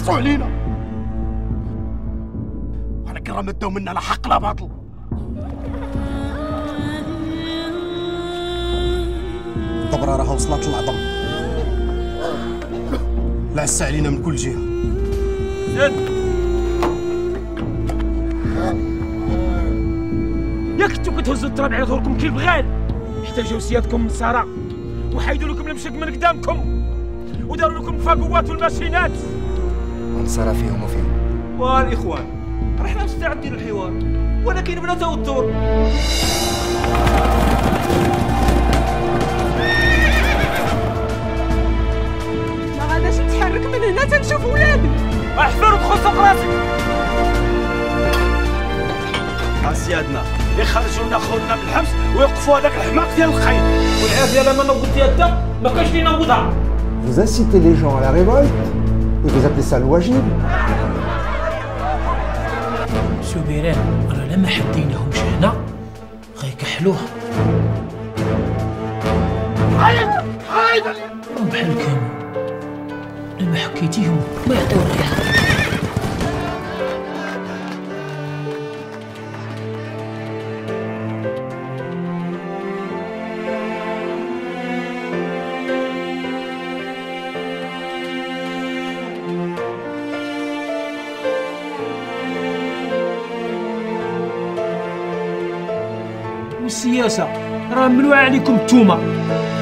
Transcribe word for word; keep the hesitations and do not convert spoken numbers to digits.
يخلصوا علينا، ولكن راه مداو منا لا حق لا باطل. الضبره راه وصلت للعظم، العس علينا من كل جهه. زد ياك كنتو كتهزوا التراب على ظهوركم كي البغال، حتى جاو سيادكم من سارة وحيدوا لكم المشق من قدامكم وداروا لكم الفاقوات والماشينات. ونصرى فيهم وفيهم. والاخوان رحنا مستعدين للحوار، ولكن بلا توتر. ما غاداش نتحرك من هنا تنشوف ولادي. احفر ودخل سوق راسك. اسيادنا اللي خرجوا لنا خونا من الحبس ويوقفوا هذاك الحماق ديال الخيل، والعياذ ديال ما نوض يدك ما كاينش اللي ينوضها. Vous incitez les gens à la révolte et vous appelez ça الواجب. سبيران راه لما حديناهمش هنا غيكحلوها. حيد حيد بحال كانوا لما حكيتيهم ما يعطيو الريحه. والسياسه راه ممنوعه عليكم نتوما.